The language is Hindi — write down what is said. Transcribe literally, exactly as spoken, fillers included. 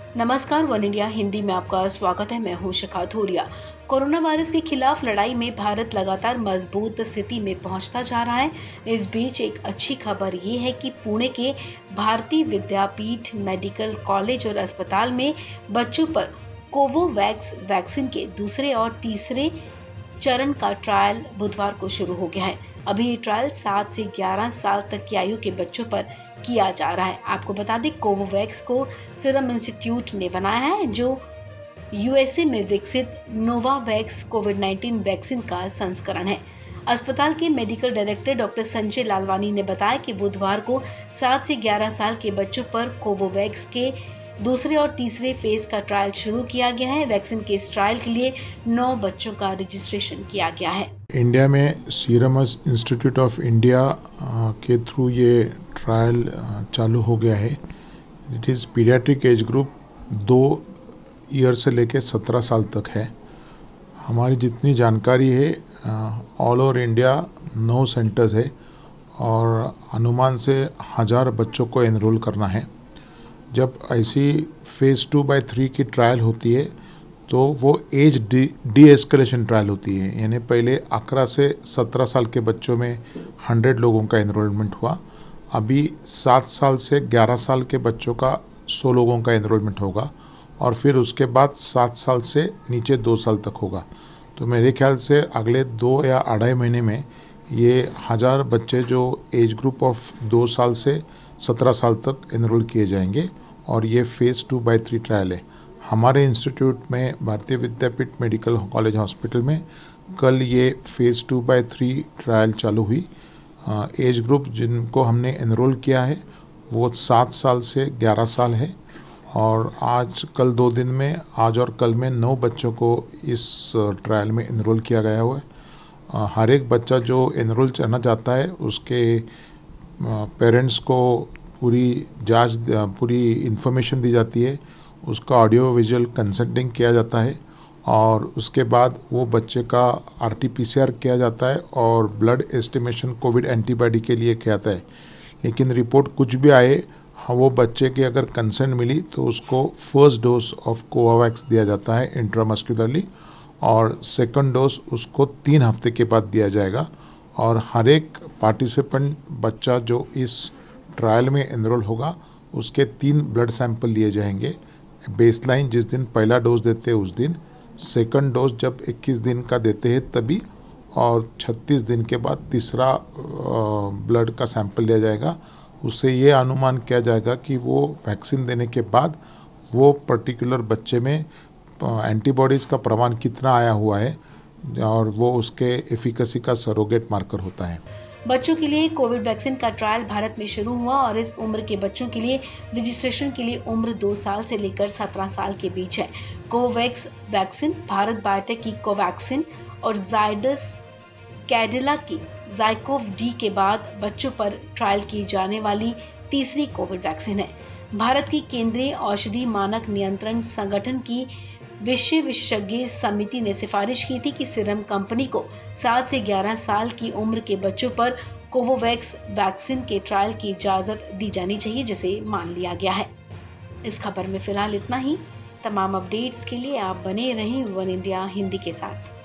नमस्कार, वन इंडिया हिंदी में आपका स्वागत है। मैं हूं शिखा धूलिया। कोरोना वायरस के खिलाफ लड़ाई में भारत लगातार मजबूत स्थिति में पहुंचता जा रहा है। इस बीच एक अच्छी खबर ये है कि पुणे के भारतीय विद्यापीठ मेडिकल कॉलेज और अस्पताल में बच्चों पर कोवोवैक्स वैक्सीन के दूसरे और तीसरे चरण का ट्रायल बुधवार को शुरू हो गया है। अभी ये ट्रायल सात से ग्यारह साल तक की आयु के बच्चों पर किया जा रहा है। आपको बता दें, कोवोवैक्स को सीरम इंस्टीट्यूट ने बनाया है, जो यूएसए में विकसित नोवावैक्स कोविड नाइन्टीन वैक्सीन का संस्करण है। अस्पताल के medical director doctor Sanjay Lalwani ने बताया कि बुधवार को सात से ग्यारह साल के बच्चों पर कोवोवैक्स के दूसरे और तीसरे फेज का ट्रायल शुरू किया गया है। वैक्सीन के इस ट्रायल के लिए नौ बच्चों का रजिस्ट्रेशन किया गया है। इंडिया में सीरम इंस्टीट्यूट ऑफ इंडिया के थ्रू ये ट्रायल चालू हो गया है। It is paediatric age group दो ईयर से लेके सत्रह साल तक है। हमारी जितनी जानकारी है, ऑल ओवर इंडिया नौ सेंटर्स है और अनुमान से हज़ार बच्चों को एनरोल करना है। जब ऐसी फेज़ टू बाई थ्री की ट्रायल होती है तो वो age de deescalation trial होती है, यानी पहले अठारह से सत्रह साल के बच्चों में सौ लोगों का एनरोलमेंट हुआ। अभी सात साल से ग्यारह साल के बच्चों का सौ लोगों का एनरोलमेंट होगा और फिर उसके बाद सात साल से नीचे दो साल तक होगा। तो मेरे ख्याल से अगले दो या अढ़ाई महीने में ये हज़ार बच्चे जो एज ग्रुप ऑफ दो साल से सत्रह साल तक एनरोल किए जाएंगे और ये phase two by three trial है। हमारे इंस्टीट्यूट में भारतीय विद्यापीठ मेडिकल कॉलेज हॉस्पिटल में कल ये phase two by three trial चालू हुई। एज ग्रुप जिनको हमने एनरोल किया है वो सात साल से ग्यारह साल है और आज कल दो दिन में आज और कल में नौ बच्चों को इस ट्रायल में एनरोल किया गया हुआ है। हर एक बच्चा जो एनरोल करना चाहता है उसके पेरेंट्स को पूरी जांच पूरी इन्फॉर्मेशन दी जाती है, उसका ऑडियो विजुअल कंसल्टिंग किया जाता है और उसके बाद वो बच्चे का R T P C R किया जाता है और ब्लड एस्टिमेशन कोविड एंटीबॉडी के लिए किया जाता है। लेकिन रिपोर्ट कुछ भी आए, वो बच्चे की अगर कंसेंट मिली तो उसको फर्स्ट डोज ऑफ कोवोवैक्स दिया जाता है इंट्रामस्कुलरली और सेकंड डोज उसको तीन हफ्ते के बाद दिया जाएगा। और हर एक पार्टिसिपेंट बच्चा जो इस ट्रायल में एनरोल होगा उसके तीन ब्लड सैंपल लिए जाएंगे। बेसलाइन जिस दिन पहला डोज देते हैं उस दिन, सेकंड डोज जब इक्कीस दिन का देते हैं तभी, और छत्तीस दिन के बाद तीसरा ब्लड का सैंपल लिया जाएगा। उससे ये अनुमान किया जाएगा कि वो वैक्सीन देने के बाद वो पर्टिकुलर बच्चे में एंटीबॉडीज़ का प्रमाण कितना आया हुआ है और वो उसके एफिकेसी का सरोगेट मार्कर होता है। बच्चों के लिए कोविड वैक्सीन का ट्रायल भारत में शुरू हुआ और इस उम्र के बच्चों के लिए रजिस्ट्रेशन के लिए उम्र दो साल से लेकर सत्रह साल के बीच है। कोवैक्स वैक्सीन भारत बायोटेक की कोवैक्सीन और जायडस कैडिला की जाइकोव डी के बाद बच्चों पर ट्रायल की जाने वाली तीसरी कोविड वैक्सीन है। भारत की केंद्रीय औषधि मानक नियंत्रण संगठन की विश्व विशेषज्ञ समिति ने सिफारिश की थी कि सीरम कंपनी को सात से ग्यारह साल की उम्र के बच्चों पर कोवोवैक्स वैक्सीन के ट्रायल की इजाजत दी जानी चाहिए, जिसे मान लिया गया है। इस खबर में फिलहाल इतना ही। तमाम अपडेट्स के लिए आप बने रहें वन इंडिया हिंदी के साथ।